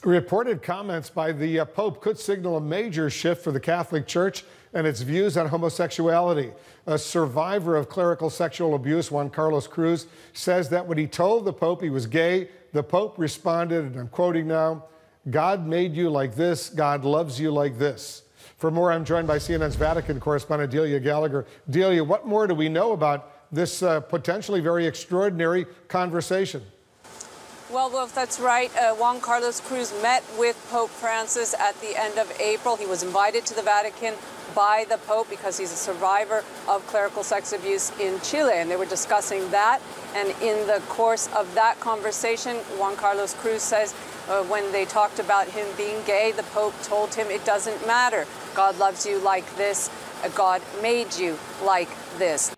Reported comments by the Pope could signal a major shift for the Catholic Church and its views on homosexuality. A survivor of clerical sexual abuse, Juan Carlos Cruz, says that when he told the Pope he was gay, the Pope responded, and I'm quoting now, "God made you like this, God loves you like this." For more, I'm joined by CNN's Vatican correspondent Delia Gallagher. Delia, what more do we know about this potentially very extraordinary conversation? Well, Wolf, that's right. Juan Carlos Cruz met with Pope Francis at the end of April. He was invited to the Vatican by the Pope because he's a survivor of clerical sex abuse in Chile, and they were discussing that. And in the course of that conversation, Juan Carlos Cruz says when they talked about him being gay, the Pope told him it doesn't matter. God loves you like this. God made you like this.